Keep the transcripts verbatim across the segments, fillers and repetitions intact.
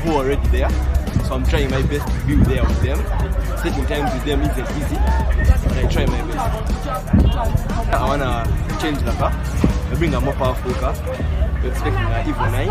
who are already there, so I'm trying my best to be there with them. Taking time with them isn't easy, but I try my best. I wanna change the car. I bring a more powerful car. We're expecting an Evo nine.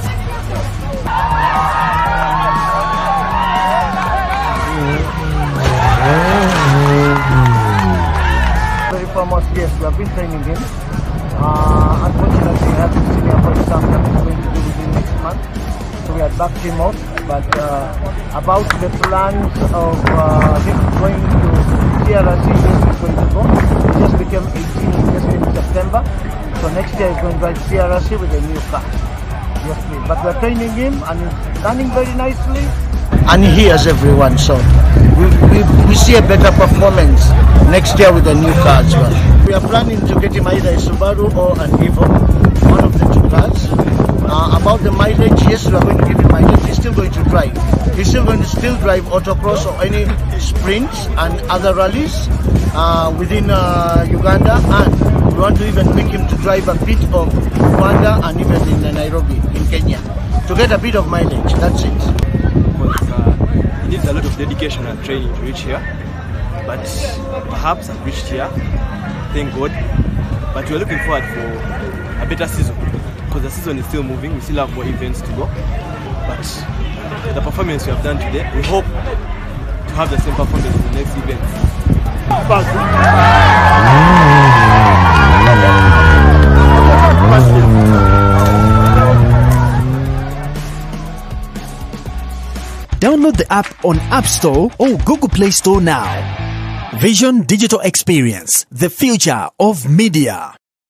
Very famous, yes, we have been training him. Uh, unfortunately, we have to see about something that is going to do within next month. So we had backed him out, but uh, about the plans of uh, him going to C R C, yes, he's going to go. He just became eighteen just in September. So next year he's going to drive C R C with a new car. Yes, please. But we're training him and he's running very nicely. And he has everyone, so we, we, we see a better performance next year with a new car as well. We are planning to get him either a Subaru or an Evo, one of the two cars. Uh, about the mileage, yes, we are going to give him mileage. He's still going to drive. He's still going to still drive autocross or any sprints and other rallies uh, within uh, Uganda, and we want to even make him to drive a bit of Rwanda and even in uh, Nairobi, in Kenya, to get a bit of mileage. That's it. Because uh, it needs a lot of dedication and training to reach here, but perhaps I've reached here, thank God. But we're looking forward for a better season, because the season is still moving. We still have more events to go, but the performance we have done today, we hope to have the same performance in the next event. Download the app on App Store or Google Play Store now. Vision Digital Experience, the future of media.